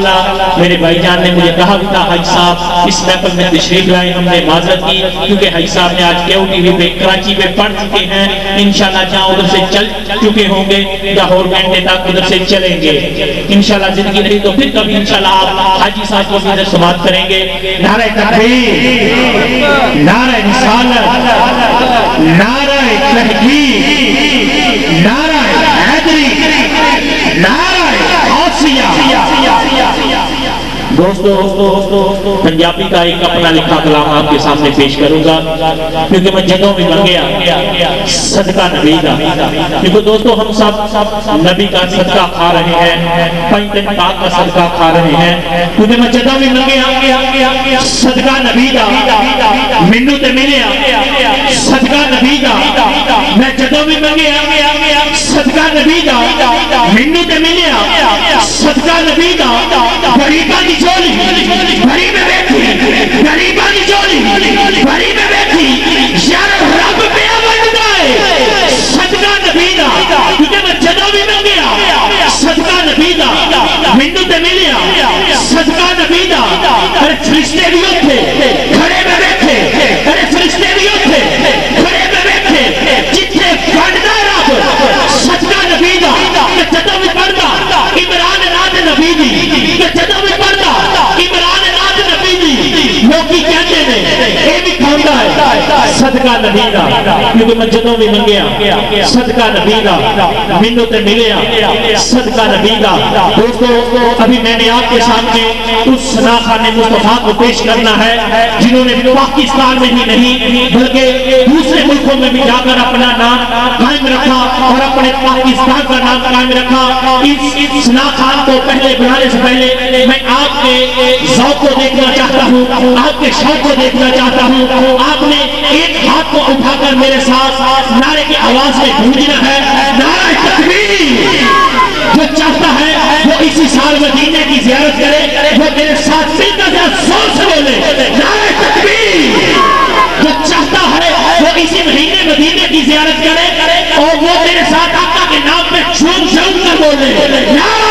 انشاءاللہ میرے بھائی جان نے مجھے کہا بھی تھا حاجی صاحب اس محفل میں تشریف لائے، ہم نے معذرت کی کیونکہ حاجی صاحب نے آج کیو ٹی وی پہ کراچی پہ پڑھ چکے ہیں، انشاءاللہ جہاں ادھر سے چل چکے ہوں گے لاہور گھنٹے تک ادھر سے چلیں گے انشاءاللہ، زندگی نہیں تو پھر کبھی انشاءاللہ آپ حاجی صاحب کو بھی ادھر سماعت کریں گے۔ نعرہ تکبیر، نعرہ رسالت، نعرہ تحقیق، نعرہ حیدری، نعرہ غوثیہ۔ دوستو پنجابی کا ایک اپنا لکھا کلام آپ کے سامنے پیش کروں گا کیونکہ میں جگہوں میں منگیا صدقہ نبی کا، کیونکہ دوستو ہم سب نبی کا صدقہ کھا رہے ہیں، پنجتن پاک کا صدقہ کھا رہے ہیں، کیونکہ میں جگہوں میں منگیا صدقہ نبی کا، منو تے ملیا صدقہ نبی کا، میں جگہوں میں منگیا صدقہ نبی کا، منو تے ملیا صدقہ نبی کا، غریبہ دی چولی بھری میں بیٹھی، غریبہ دی چولی بھری میں بیٹھی، یار رب پہ آوڑتا ہے صدقہ نبی دا، کیونکہ میں جدوں بھی منگیا صدقہ نبی دا، منو تے ملیا صدقہ نبی دا، ارے فرشتے بھی ہوتے کھڑے میں بیٹھے، ارے فرشتے بھی ہوتے کھڑے میں بیٹھے، جتنے بڑھنا رب صدقہ نبی دا، کہ جدوں بھی پڑھتا عمران ناد نبی دی، کہ جدوں بھی پڑھتا عمران ناد نبی دی، لوگی کہتے ہیں اے بھی کھاندا ہے صدقہ نبی دا، کیونکہ میں جدوں بھی منگیا صدقہ نبی دا، منو تے ملیا صدقہ نبی دا۔ دوستو ابھی میں نے آپ کے سامنے اس ثنا خان مصطفیٰ کو پیش کرنا ہے جنہوں نے پاکستان میں ہی نہیں بلکہ دوسرے ملکوں میں بھی جا کر اپنا نام قائم رکھا اور اپنے پاکستان کا نام قائم رکھا۔ اس ثنا خان کو پہلے بنانے سے پہلے میں آپ کے ذوق کو دیکھنا چاہتا ہوں، آپ کے شوق کو دیکھنا چاہتا ہوں۔ آپ نے ایک ہاتھ کو اٹھا کر میرے ساتھ نعرے کی آواز میں گونجنا ہے، نعرہ تکبیر۔ جو چاہتا ہے وہ اسی سال مدینے کی زیارت کرے، وہ میرے ساتھ مل کر زور سے بولے نعرہ تکبیر۔ جو چاہتا ہے وہ اسی مہینے مدینے کی زیارت کرے اور وہ میرے ساتھ آقا کے نام پہ جھوم جھوم کر بولے نعرہ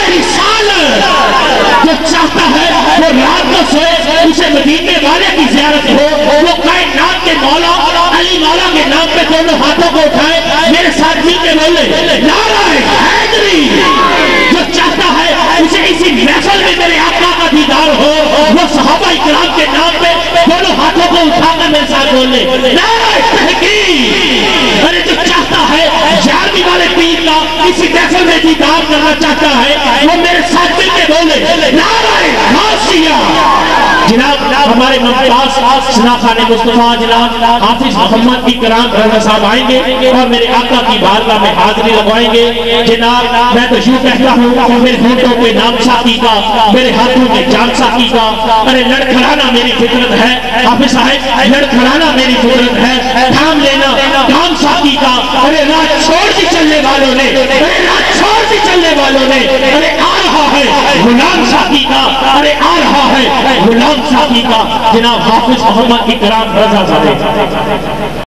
رسالت۔ جو چاہتا ہے وہ رات کو سوئے اسے مدینے والے کی زیارت ہو، وہ کائنات کے مولا علی مولا کے نام پہ دونوں ہاتھوں کو اٹھائے میرے ساتھ مل کے بولے نعرہ حیدری۔ جو چاہتا ہے اسے اسی محفل میں میرے آقا کا دیدار ہو، وہ صحابہ اکرام کے نام پہ دونوں ہاتھوں کو اٹھا کر میرے ساتھ بولے نعرہ تحقیق۔ ارے جو چاہتا ہے 11ویں والے پیر کا اسی محفل میں دیدار کرنا چاہتا ہے وہ میرے ساتھ مل کے بولے نعرہ غوثیہ۔ جناب ہمارے ممتاز ثنا خان مصطفیٰ جناب حافظ محمد اکرام رضا صاحب آئیں گے اور میرے آقا کی بارگاہ میں حاضری لگوائیں گے۔ جناب میں تو یوں کہتا ہوں میرے ہونٹوں پہ نام ساقی کا، میرے ہاتھوں میں جان ساقی کا، ارے لڑکھڑانا میری فطرت ہے حافظ صاحب، لڑکھڑانا میری فطرت ہے، تھام لینا کام ساقی کا، ارے رات چھوڑ دی چلنے والوں نے، ارے رات چھوڑ دی چلنے والوں نے، ارے آ رہا ہے غلام ساقی کا، ارے آ رہا ہے غلام ساقی کا۔ جناب حافظ محمد اکرام رضا صاحب۔